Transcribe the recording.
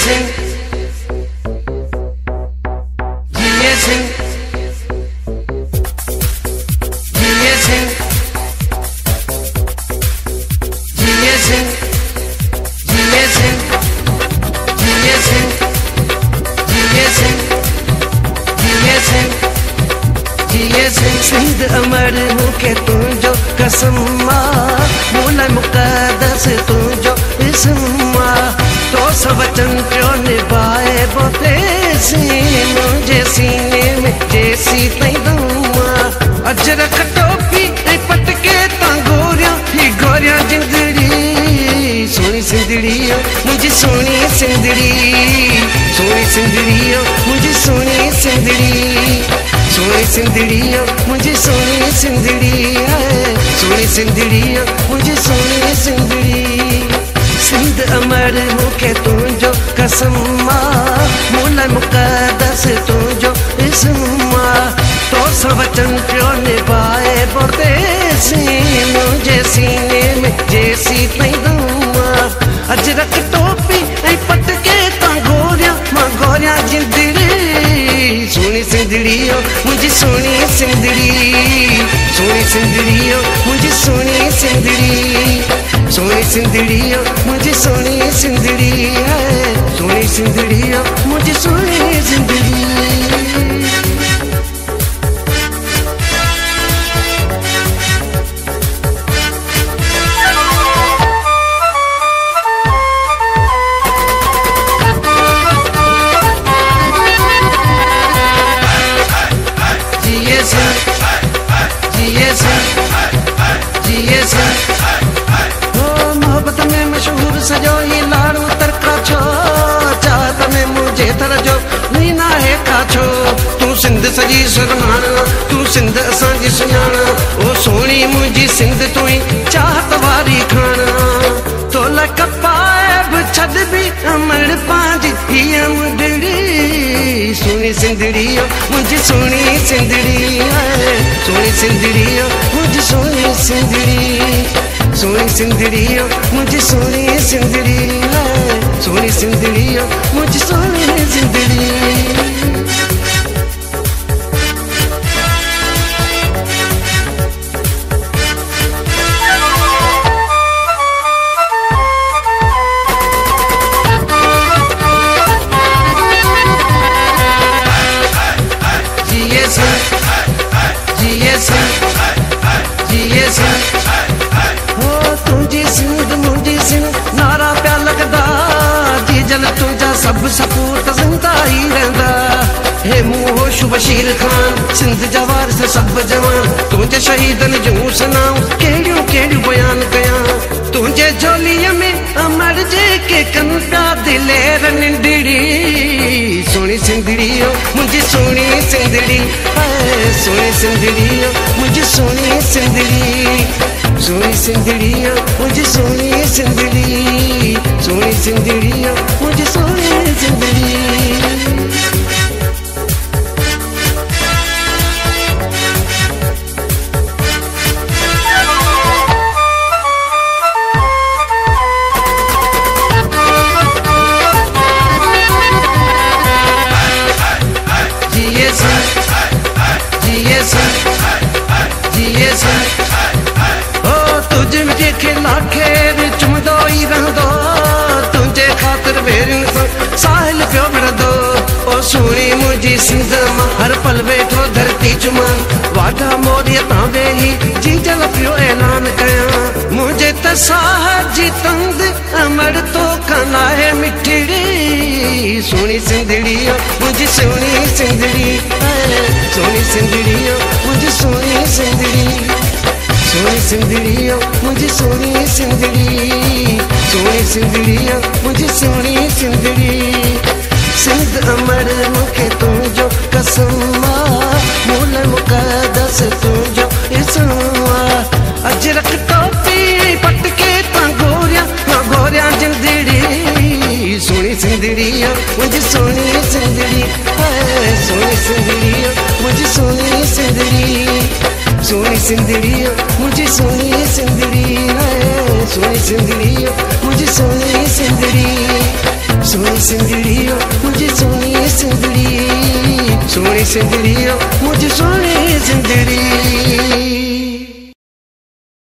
GSM, GSM, GSM, GSM, GSM, GSM, GSM, GSM, GSM. Sindh अमर मूंखे तुंहिंजो कसम मूला मुक़दस तुंहिंजो इस्म तो सब वचन पियो निभाए बोतेसी मुंहिंजे सीने में जेसी ताईं दम अजरक टोपी ऐं पटके तां गोरियां ही गोरियां जिंदड़ी सोनी सिंधड़ी मुंहिंजी सोनी सिंधड़ी सोनी सिंधड़ी मुंहिंजी सोनी सिंधड़ी सोनी सिंधड़ी मुंहिंजी सोनी सिंधड़ी सोनी सिंधड़ी मुंहिंजी सोनी सिंधड़ी सिंध अमर मूंखे तुंहिंजो कसम मूला मुक़दस तुंहिंजो इस्म तो सब वचन पियो निभाए परदेसी मुंहिंजे सीने में जेसी ताईं दम अजरक टोपी ऐं पटके तां गोरियां मां गोरियां जिंदड़ी सोनी सिंधड़ी मुंहिंजी सोनी सिंधड़ी सोनी सिंधड़ी मुंहिंजी सोनी सिंधड़ी सोनी सिंधड़ी मुंहिंजी सोनी सिंधड़ी सोनी सिंधड़ी मुंहिंजी सोनी सिंधड़ी मोहब्बत में मशहूर सजो ही लाड़ू तरका छो चाहत में मुझे तरजो नी ना है काछो तू सिंध सजी सुरहाना तू सिंध असांजी सुञाणा ओ सोनी मुंहिंजी सिंध तू ही चाहत वारी खाना तो लक पाए बि छॾ बि अमर पंहिंजी हीअ मुंडड़ी सोनी सिंधड़ी मुंहिंजी सोनी सिंधड़ी सोनी सिंधड़ी मुंहिंजी सोनी सिंधड़ी सोनी सिंधड़ी मुंहिंजी सोनी सिंधड़ी सोनी सिंधड़ी मुंहिंजी सोनी सिंधड़ी सब सपूत जिंदा ही रहंदा हे मुंह बशीर खान सिंध जा वारिस सब जवान तुंहिंजे शहीदन जूं सनाऊं कहिड़ियूं कहिड़ियूं बयान कयां तुंहिंजे झोलीअ में अमर जेके कनि पिया दिलेर निंडड़ी सोनी सिंधड़ी मुंहिंजी सोनी सिंधड़ी सोनी सिंधड़ी मुंहिंजी सोनी सिंधड़ी सोनी सिंधड़ी मुंहिंजी सोनी सिंधड़ी सोनी सिंधड़ी मुंहिंजी सोनी सिंधड़ी साहिल पियो मिलंदो ओ सोनी मुंहिंजी सिंध मां हर पल वेठो धरती चुमां वाढा मोदीअ तां वेही जी जल पियो ऐलान कयां मुंहिंजे त साह जी तंद अमर तो कनाए मिठड़ी सोनी सिंधड़ी मुंहिंजी सोनी सिंधड़ी सोनी सिंधड़ी मुंहिंजी सोनी सिंधड़ी सोनी सिंधड़ी मुंहिंजी सोनी सिंधड़ी सोनी सिंधड़ी मुंहिंजी सोनी सिंधड़ी सिंध अमर मूंखे तुंहिंजो कसम मूला मुक़दस तुंहिंजो इस्म अजरक टोपी पटके तां गोरियां मां गोरियां जिंदड़ी सोनी सिंधड़ी मुंहिंजी सोनी सिंधड़ी सोनी सिंधड़ी मुंहिंजी सोनी सिंधड़ी सोनी सिंधड़ी मुंहिंजी सोनी सिंधड़ी सोनी सिंधड़ी मुंहिंजी सोनी सिंधड़ी सोनी सिंदड़ियो मुझे सोनी सिंदड़ी, सोनी सिंदड़ियो मुझे सोनी सिंदड़ी।